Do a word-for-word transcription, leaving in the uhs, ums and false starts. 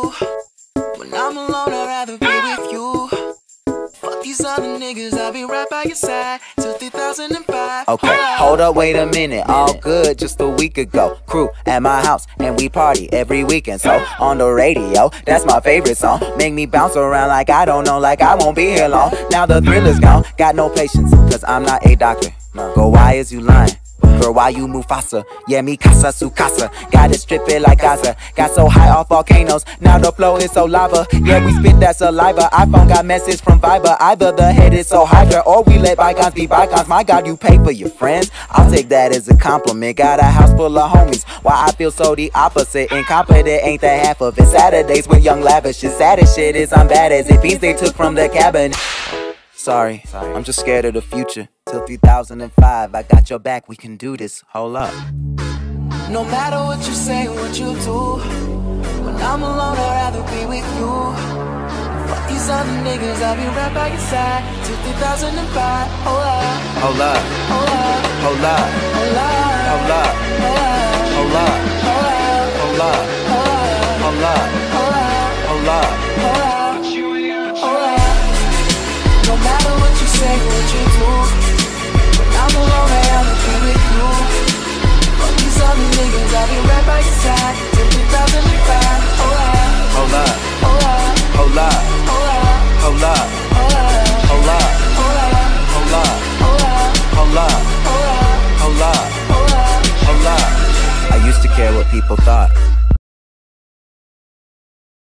you. When I'm alone, I'd rather be with you. Fuck these other niggas, I'll be right by your side till two thousand five. Okay, hold up, wait a minute. All good just a week ago. Crew at my house and we party every weekend. So on the radio, that's my favorite song. Make me bounce around like I don't know, like I won't be here long. Now the thrill is gone, got no patience, cause I'm not a doctor. Go, why is you lying? Girl, why you move faster? Yeah, me casa su casa. Got it stripping like Gaza. Got so high off volcanoes, now the flow is so lava. Yeah, we spit that saliva. iPhone got message from Viber. Either the head is so hydra, or we let bygones be bygones. My God, you pay for your friends. I'll take that as a compliment. Got a house full of homies. Why I feel so the opposite. Incompetent ain't the half of it. Saturdays with young lavish. The saddest shit is I'm bad as it beats they took from the cabin. Sorry, I'm just scared of the future. Till two thousand five, I got your back, we can do this, hold up. No matter what you say, what you do, when I'm alone, I'd rather be with you. Fuck these other niggas, I'll be right by your side till two thousand five. Hold up, hold up, hold up, hold up, hold up, hold up, hold up, hold up, hold up, hold up, hold up, hold up.